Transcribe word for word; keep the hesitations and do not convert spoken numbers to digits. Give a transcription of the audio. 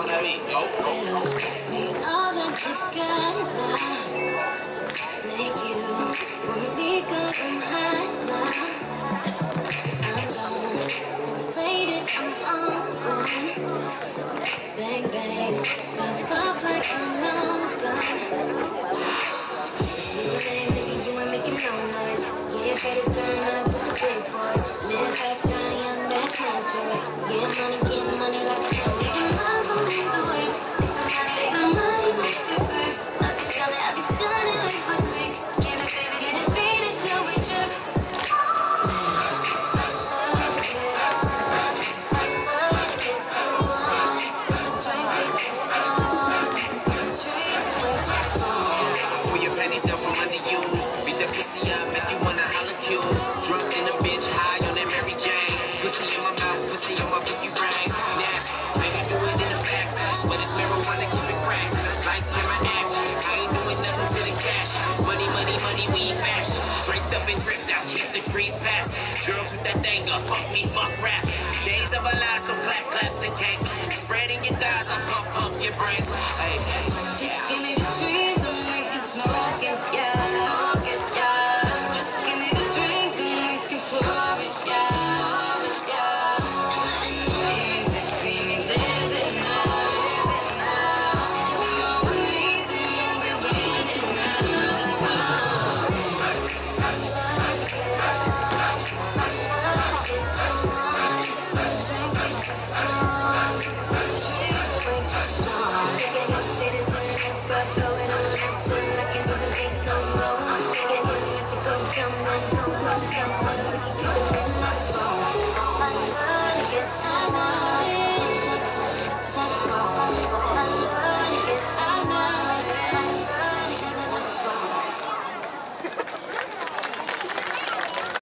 on that beat, yo. Need all that you got now. Make you want me 'cause I'm hot now. I'm gone, so faded, I'm on one. Bang bang, pop pop like a long gun. You ain't nigga, you ain't making no noise. Yeah, better turn up with the big boys. Live fast, die young, that's my choice. Get money, get money like a pro. We can love on the way. Make the money, make the grip. I be selling, I be stunning like a click. Get it, baby, get it faded till we trip. I love to get on. I love to get too on. The drink way too strong. The drink way too strong. Pull your panties down from under you. Beat that pussy up, make you wanna holler cute. Drunk in a bitch, high on that Mary Jane. Pussy in my mouth, pussy on my pinky ring. Nasty, maybe do it in the back. Sweat is marijuana, keep it crack. Lights, camera, action. I ain't doing nothing for the cash. Money, money, money, we fashion. Draped up and dripped out, keep the trees passing. Girl, took that thing up, fuck me, fuck rap.